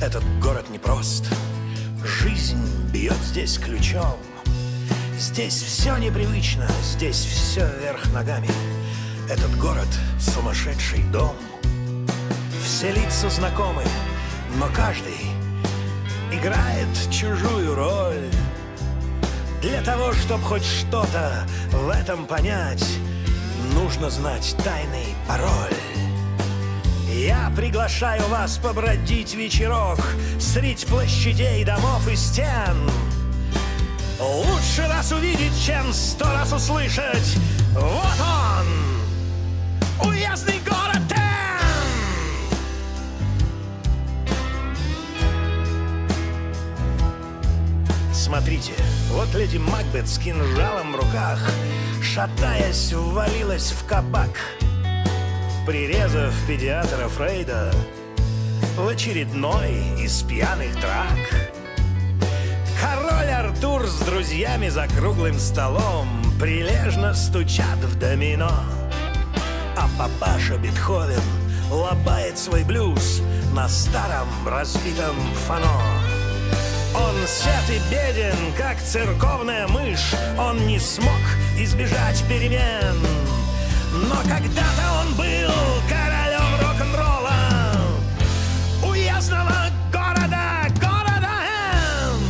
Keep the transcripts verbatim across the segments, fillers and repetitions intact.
Этот город непрост, жизнь бьет здесь ключом. Здесь все непривычно, здесь все вверх ногами. Этот город — сумасшедший дом. Все лица знакомы, но каждый играет чужую роль. Для того, чтобы хоть что-то в этом понять, нужно знать тайный пароль. Я приглашаю вас побродить вечерок средь площадей, домов и стен. Лучше раз увидеть, чем сто раз услышать. Вот он, уездный город Н. Смотрите, вот леди Макбет с кинжалом в руках, шатаясь, ввалилась в кабак, прирезав педиатра Фрейда в очередной из пьяных драк. Король Артур с друзьями за круглым столом прилежно стучат в домино, а папаша Бетховен лобает свой блюз на старом разбитом фано. Он сят и беден, как церковная мышь, он не смог избежать перемен. Но когда-то он был королем рок-н-ролла уездного города, города Н.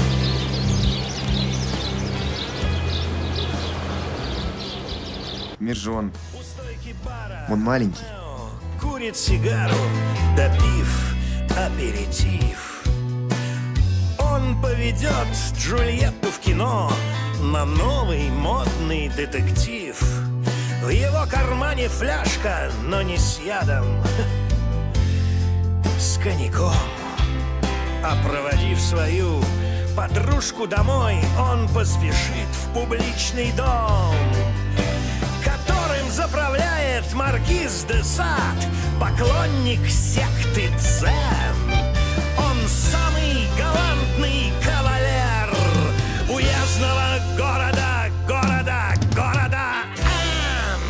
Мир же он, он маленький. Курит сигару, допив аперитив. Он поведет Джульетту в кино на новый модный детектив. В его кармане фляжка, но не с ядом, с коньяком. А проводив свою подружку домой, он поспешит в публичный дом, которым заправляет маркиз де Сад, поклонник секты Дзен. Он самый галантный кавалер уездного города, города, города Н.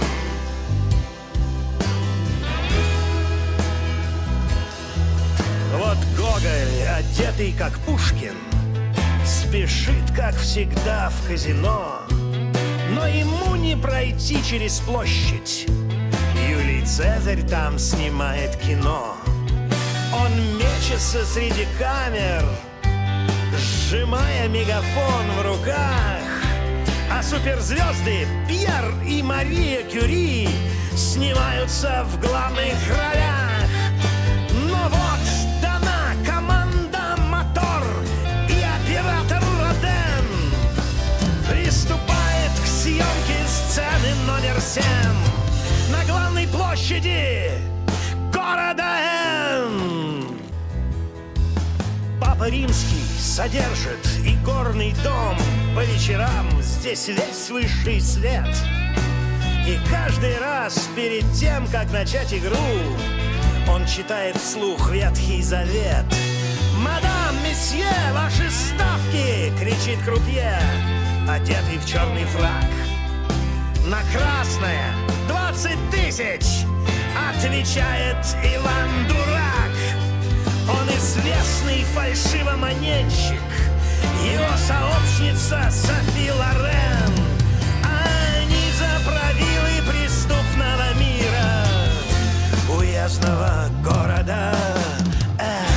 Вот Гоголь, одетый как Пушкин, спешит, как всегда, в казино, но ему не пройти через площадь. Юлий Цезарь там снимает кино. Он мечется среди камер, сжимая мегафон в руках. А суперзвезды Пьер и Мария Кюри снимаются в главных ролях. Но вот дана команда «Мотор», и оператор Роден приступает к съемке сцены номер семь на главной площади города Н. Папа Римский содержит игорный дом. По вечерам здесь весь высший свет. И каждый раз перед тем, как начать игру, он читает вслух Ветхий Завет. «Мадам, месье, ваши ставки!» — кричит крупье, одетый в черный фрак. «На красное двадцать тысяч!» — отвечает Иван Дурак. Он известный фальшивомонетчик, его сообщница Софи Лорен. Они заправилы преступного мира уездного города Н.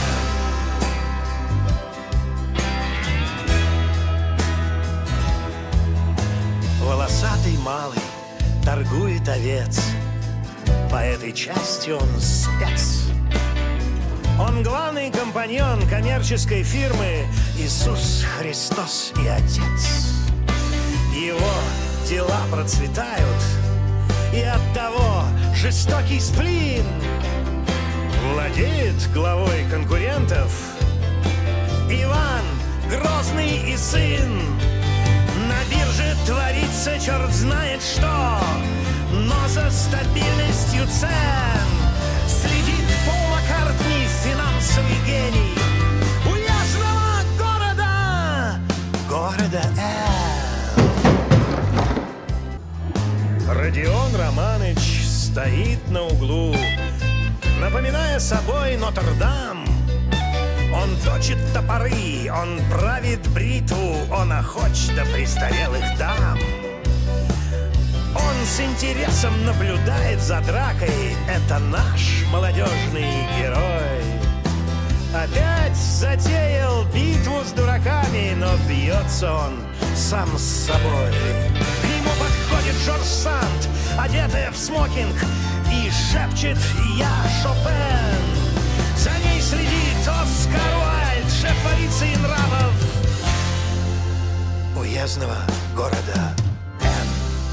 Волосатый малый торгует овец, по этой части он спец. Он главный компаньон коммерческой фирмы «Иисус Христос и Отец». Его дела процветают, и оттого жестокий сплин владеет главой конкурентов Иван Грозный и сын. На бирже творится черт знает что, но за стабильностью цен следит Пол Маккартни, финансовый гений уездного города, города Н. Родион Романыч стоит на углу, напоминая собой Нотр-Дам. Он точит топоры, он правит бритву, он охоч до престарелых дам. Он с интересом наблюдает за дракой, это наш молодежный герой. Опять затеял битву с дураками, но бьется он сам с собой. К нему подходит Жорж Санд, одетая в смокинг, и шепчет: «Я Шопен». За ней следит Оскар Уайльд, шеф полиции нравов уездного города Н.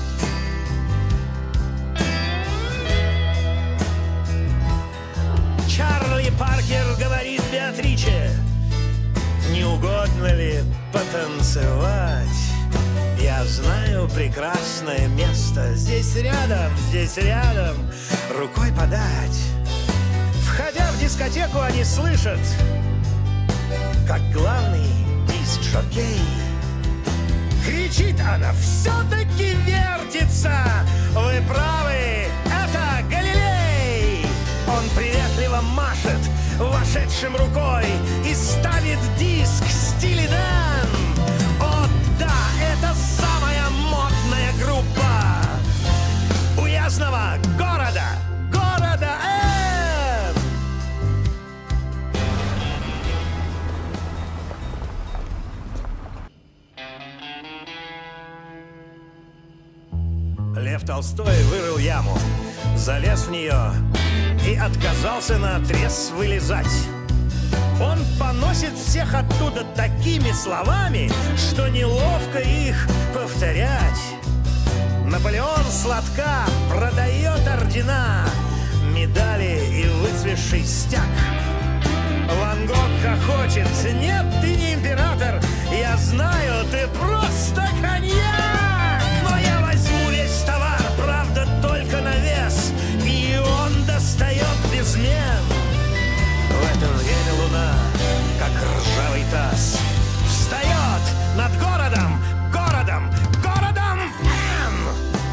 Чарли Паркер говорит Беатриче: «Не угодно ли потанцевать? Я знаю прекрасное место. Здесь рядом, здесь рядом, рукой подать». Входя в дискотеку, они слышат, как главный диск-жокей кричит: «Она все-таки вертится! Вы правы, это Галилей!» Он приветливо машет вошедшим рукой и ставит диск «Стили Дэн». О да, это самая модная группа уездного города, города Н. Лев Толстой вырыл яму, залез в нее и отказался наотрез вылезать. Он поносит всех оттуда такими словами, что неловко их повторять. Наполеон сладка продает ордена, медали и выцветший стяг. Ван Гог хохочет: «Нет, ты не император, я знаю, ты просто коньяк! Но я возьму весь товар, правда, только на вес, и он достает безмен». В это время луна, как ржавый таз, встает над городом, городом, городом Н.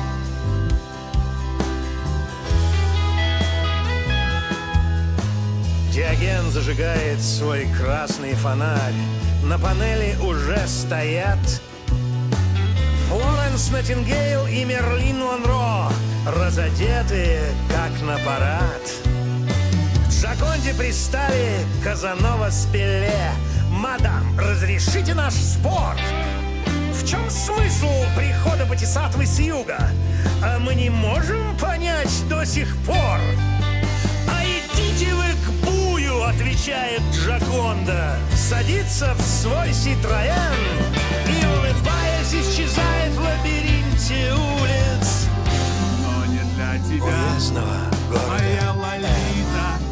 Диоген зажигает свой красный фонарь. На панели уже стоят Флоренс Найтингейл и Мерлин Монро, разодетые, как на парад. К Джоконде пристали Казанова с Пеле. «Мадам, разрешите наш спор? В чем смысл прихода Бодхисаттвы с юга? А мы не можем понять до сих пор». «А идите вы к Бую», — отвечает Джоконда, садится в свой Ситроен и, улыбаясь, исчезает в лабиринте улиц. Но не для тебя, уездного города моя Лолита.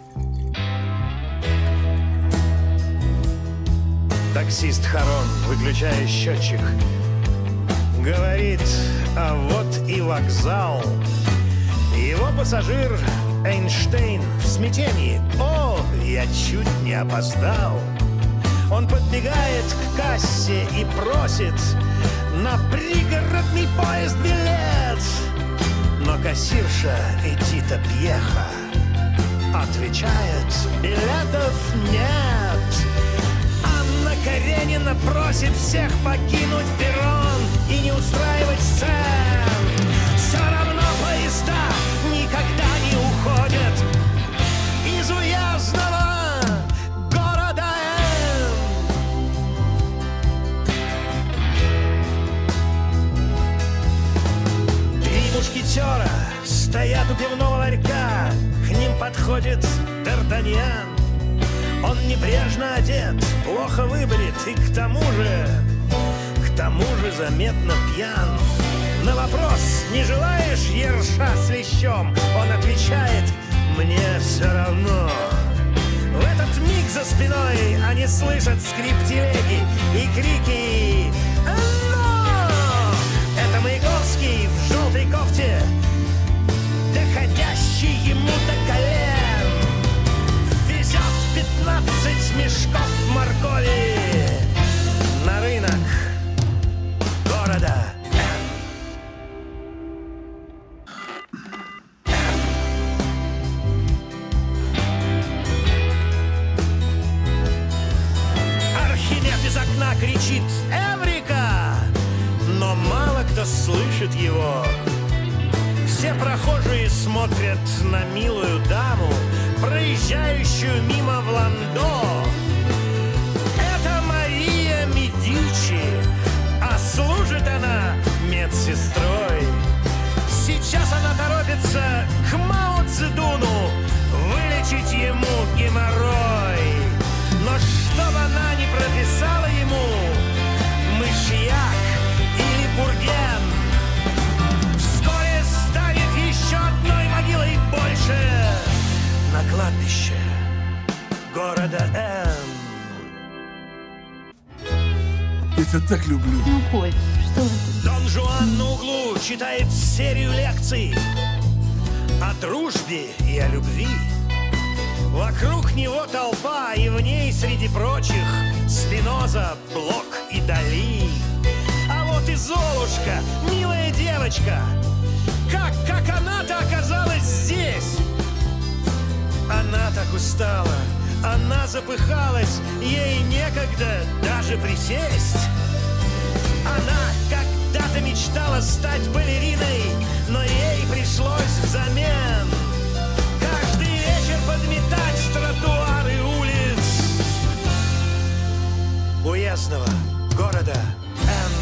Таксист Харон, выключая счетчик, говорит: «А вот и вокзал». Его пассажир Эйнштейн в смятении: «О, я чуть не опоздал». Он подбегает к кассе и просит на пригородный поезд билет. Но кассирша Эдита Пьеха отвечает: «Билетов нет». Анна Каренина просит всех покинуть перрон и не устраивать сцен. Все равно поезда никогда не уходят из уездного города Н. Три мушкетера стоят у пивного ларька, к ним подходит Д'Артаньян. Он небрежно одет, плохо выбрит и к тому же, к тому же заметно пьян. На вопрос: «Не желаешь ерша с лещом?» он отвечает: «Мне все равно». В этот миг за спиной они слышат скрип телеги и крики: «Но!» Это Маяковский в желтой кофте, доходящий ему до колен, везет пятнадцать мешков моркови на рынок города Н. кто слышит его. Все прохожие смотрят на милую даму, проезжающую мимо в ландо. Это Мария Медичи, а служит она медсестрой. Сейчас она торопится к Мао Цзэдуну вылечить ему геморрой. Но чтоб она не прописала ему мышьяк или пурген, вскоре станет еще одной могилой больше на кладбище города Н. Я тебя так люблю. Ну, Коль, что это? Дон Жуан на углу читает серию лекций о дружбе и о любви. Вокруг него толпа, и в ней, среди прочих, Спиноза, Блок и Дали. А вот и Золушка, милая девочка. Как, как она-то оказалась здесь? Она так устала, она запыхалась, ей некогда даже присесть. Она когда-то мечтала стать балериной, но ей пришлось взамен каждый вечер подметать тротуары улиц уездного города Н.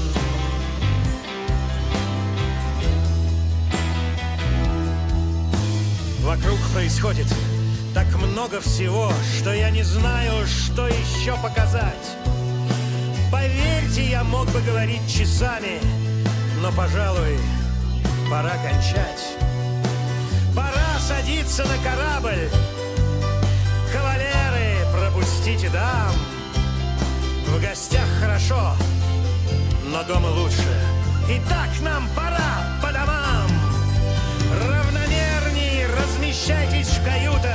Вокруг происходит так много всего, что я не знаю, что еще показать. Поверьте, я мог бы говорить часами, но, пожалуй, пора кончать. Пора садиться на корабль. Кавалеры, пропустите дам. В гостях хорошо, но дома лучше. Итак, нам пора по домам. Равномерней размещайтесь в каютах.